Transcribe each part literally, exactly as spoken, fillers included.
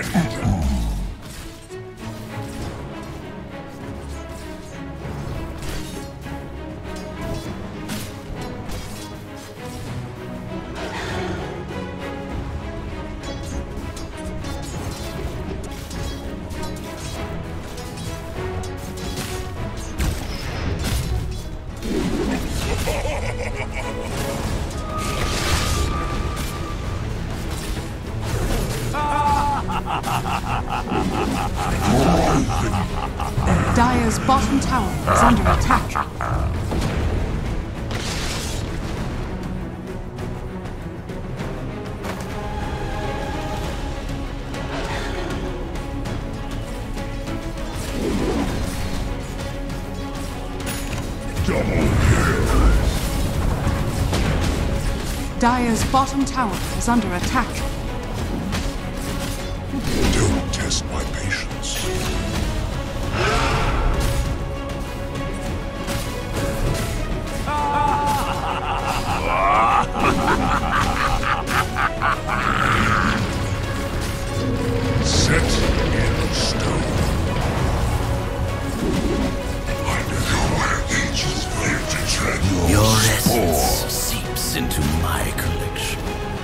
Dire's bottom tower is under attack. Dire's bottom tower is under attack. Don't test my patience. Set in stone. I know where ages live to tread your, your spore. essence seeps into my collection.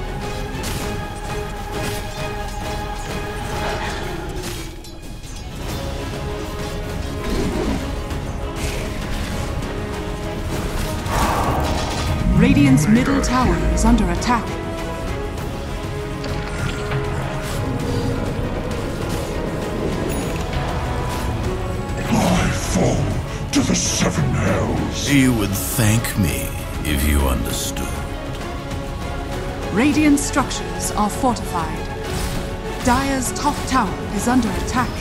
Radiant's middle tower is under attack. I fall to the seven hells. You would thank me if you understood. Radiant structures are fortified. Dire's top tower is under attack.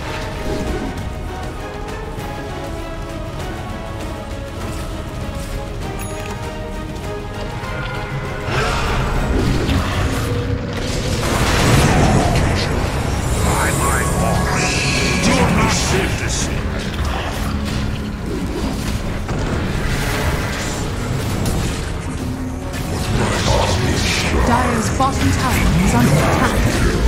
Dire's bottom tower is under attack.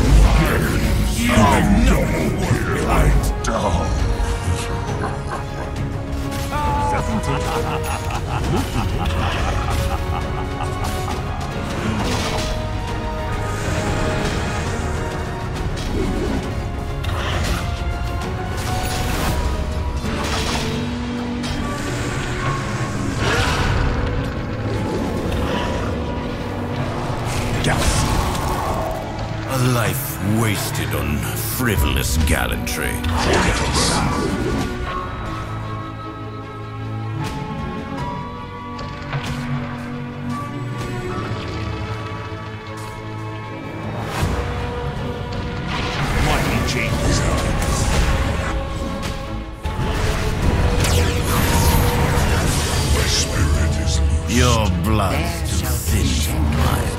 A life wasted on frivolous gallantry. Mighty changes. My spirit is loose. Your blood's too thin for mine.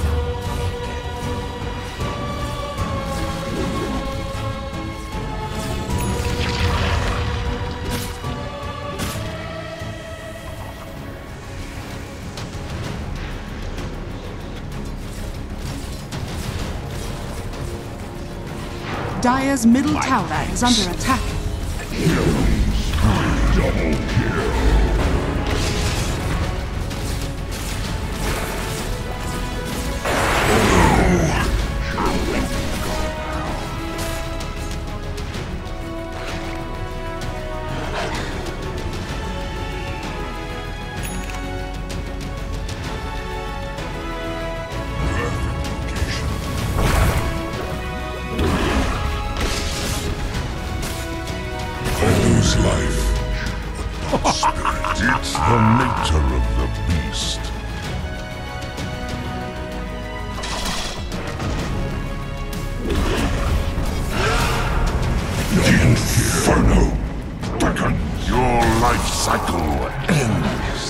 Dire's middle tower is under attack. Double kill. Life. Spirit, it's the nature of the beast. The Inferno beckons. Your life cycle ends.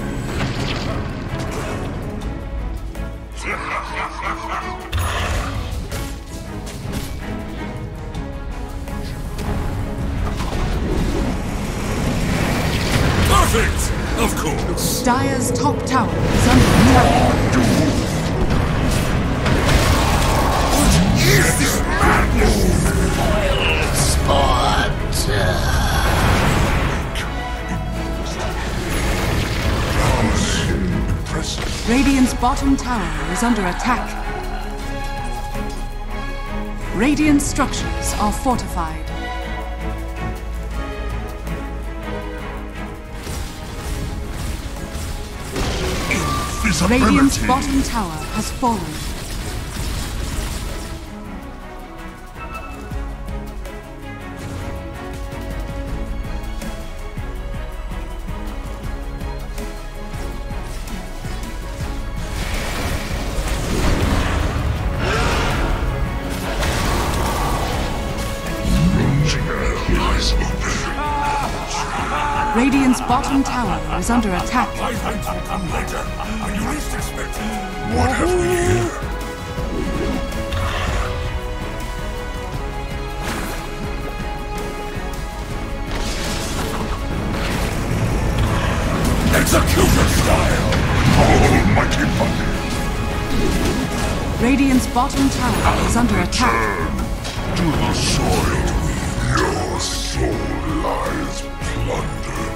Perfect! Of course! Dire's top tower is under attack. What is this madness? Radiant's bottom tower is under attack. Radiant structures are fortified. Radiant's bottom tower has fallen. Radiant's bottom tower is under attack. My friends will come later, when you least expect it. What have we here? Executor style! Almighty Thunder! Radiant's bottom tower is under attack. Turn to the soil. Your soul lies plundered.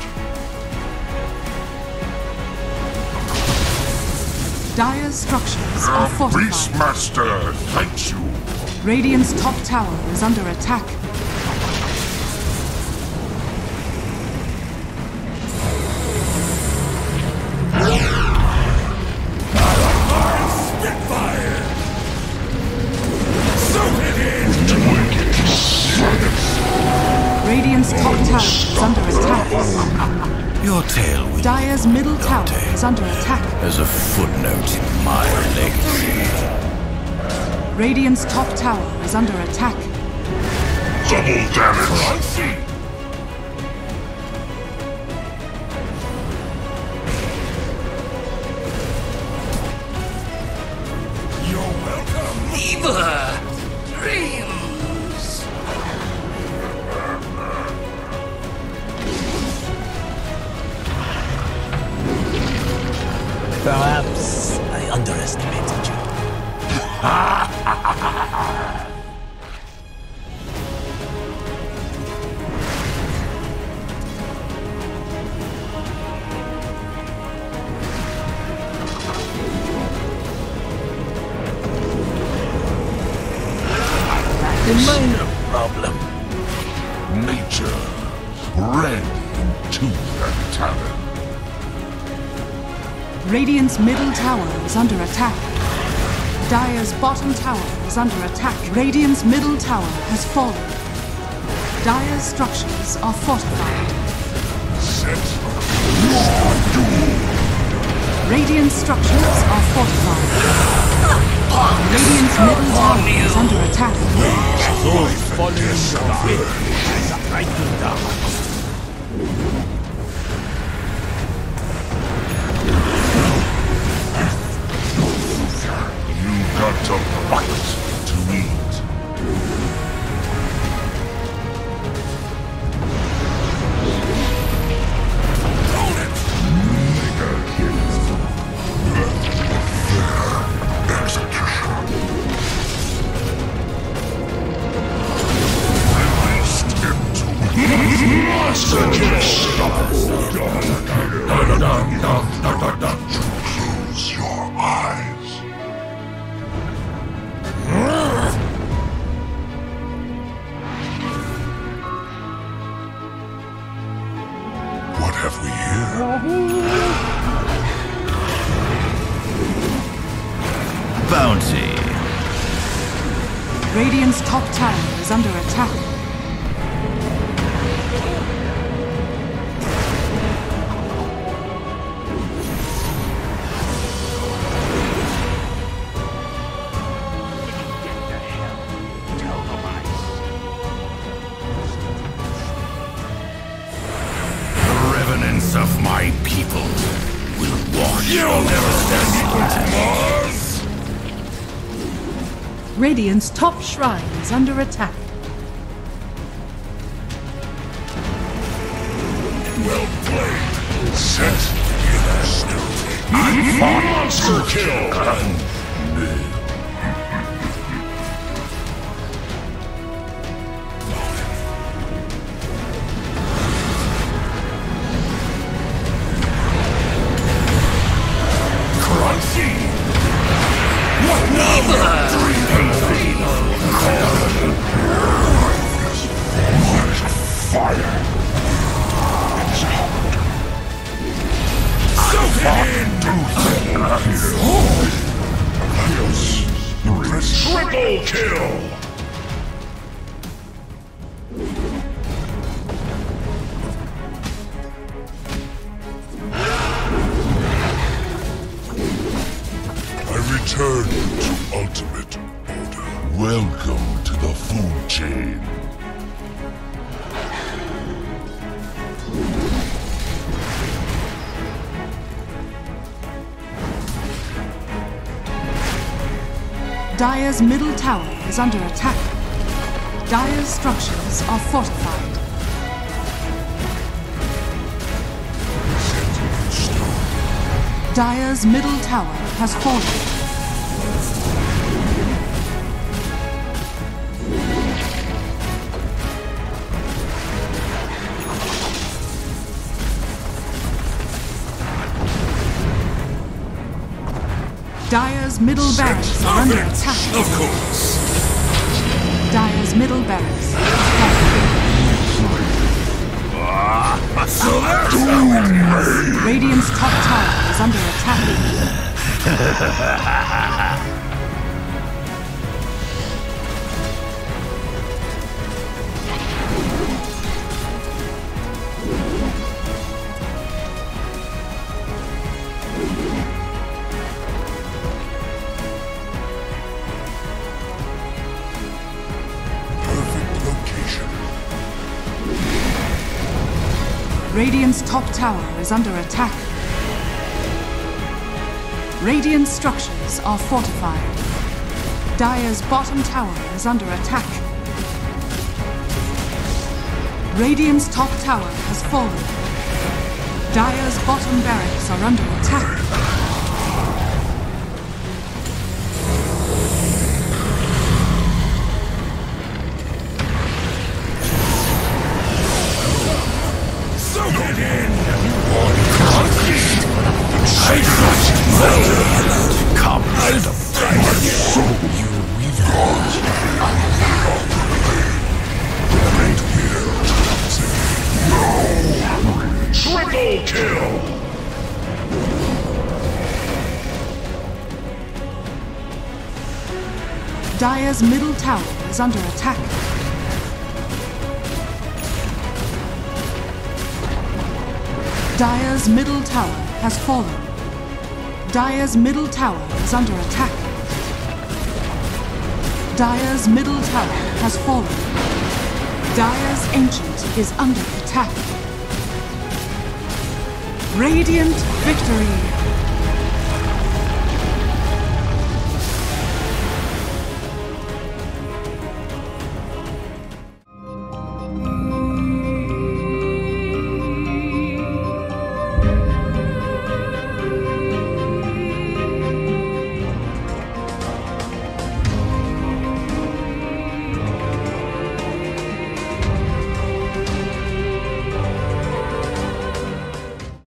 Dire's structures are Your fortified. Beastmaster thanks you. Radiant's top tower is under attack. Radiant's top tower is under attack. Your tale will Dire's middle tower is under attack. as a footnote in my legacy. Radiant's top tower is under attack. Double damage. You're welcome. Eva! Dreams! Perhaps I underestimated you. A minor problem. Nature, red in tooth and talon. Radiant's middle tower is under attack. Dire's bottom tower is under attack. Radiant's middle tower has fallen. Dire's structures are fortified. Set your doom. Radiant structures are fortified. Radiant's middle tower is under attack. Those following your fate is writing down. You got to bite to eat. Close your eyes. What have we here? Bounty. Radiant's top tower is under attack. Revenants of my people will wash. You'll never stand equal to Mars! Radiant's top shrine is under attack. Well played. Set in stone. Monster kill. And nail. Crunch. Triple kill! I return to ultimate order. Welcome to the food chain. Dire's middle tower is under attack. Dire's structures are fortified. Dire's middle tower has fallen. Dire's middle barracks are under attack. Of course. Dire's middle barracks is fallen. Radiant's top tower is under attack. Radiant's top tower is under attack. Radiant structures are fortified. Dire's bottom tower is under attack. Radiant's top tower has fallen. Dire's bottom barracks are under attack. Come, the price. You wither. Triple kill! Dire's middle tower is under attack. Dire's middle tower has fallen. Dire's middle tower is under attack. Dire's middle tower has fallen. Dire's ancient is under attack. Radiant victory!